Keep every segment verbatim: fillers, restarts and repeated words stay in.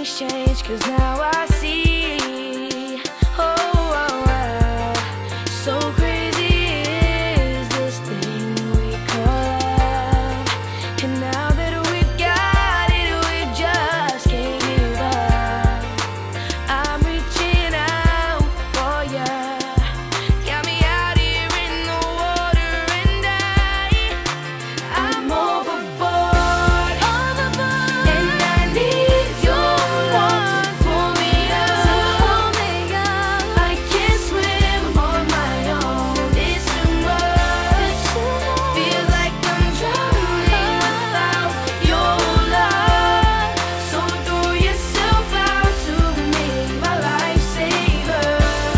things change, cause now I see. Oh, oh, oh. So crazy is this thing we call love. And now that we got it, we just can't give up. I'm reaching out for ya. Got me out here in the water, and I, I'm overboard, overboard. And I need your love to pull me up, to pull me up. I can't swim on my own, it's too much. Feel like I'm drowning without your love. So throw yourself out to me, my lifesaver.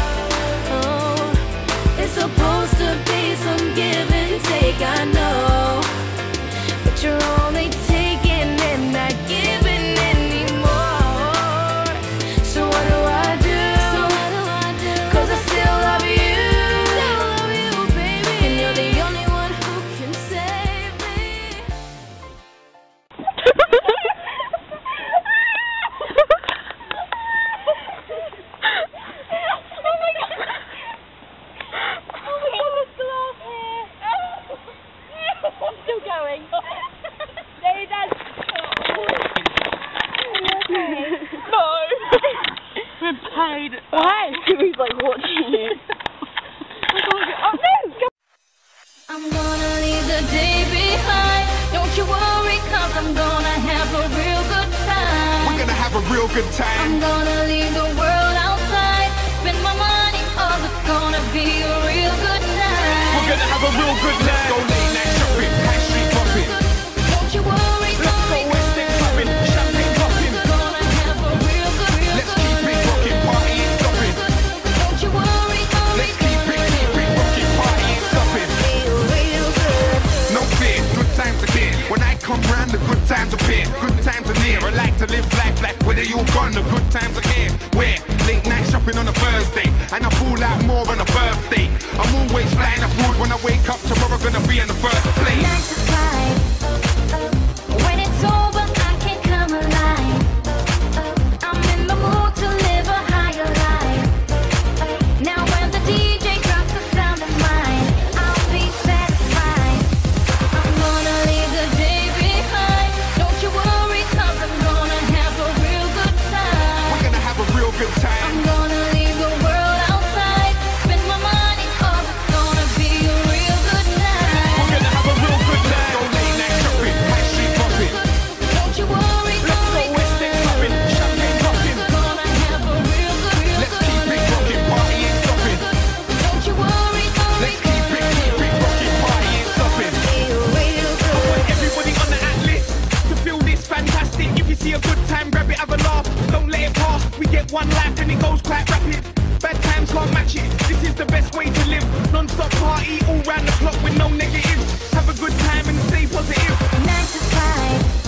Oh, it's supposed to be some give and take, I know, but you're only taking and not giving anymore. So what do I do? Cause I still love you, still love you, baby. And you're the only one who can save me. I'm still going. There he does. No. We're paid. Why? He's like watching you. Oh no! I'm gonna leave the day behind. Don't you worry, cause I'm gonna have a real good time. We're gonna have a real good I'm time. gonna leave the world outside. Spend my money, oh, it's gonna be a real good night. We're gonna have a real good night. Let's go late night shopping, high street popping. Don't you worry, Let's go West End clubbing, champagne popping. gonna have a real good, real Let's good keep it rocking, party ain't stopping. Don't you worry, Let's keep it, keep it rocking, party ain't stopping. real, real good. No fear, good times are here. When I come round, the good times appear. Good times are near. I like to live life like whether you're gone, the good times are here. Where late night shopping on a Thursday, and I fall out more on a birthday. I'm always flying abroad. When I wake up tomorrow, gonna be in the first place. Nine to five. When it's over, I can come alive. I'm in the mood to live a higher life. Now when the D J drops the sound of mine, I'll be satisfied. I'm gonna leave the day behind. Don't you worry, cause I'm gonna have a real good time. We're gonna have a real good time. I'm gonna leave the world outside. Spend my money, oh, it's gonna be a real good night. We're gonna have a real good night. Go late night shopping, high street popping. Don't you worry, Let's go West End clubbing, champagne popping. gonna have a real good, real Let's good keep it rocking, party ain't stopping. Don't you worry, Let's keep it, keep it rocking, party ain't stopping. real, real good. Want everybody on the atlas to feel this fantastic. If you see a good time, grab it, have a laugh. Don't let it pass. We get one life and it goes quite rapid. Bad times can't match it. This is the best way to live. Non-stop party all round the clock with no negatives. Have a good time and stay positive. Nine to five.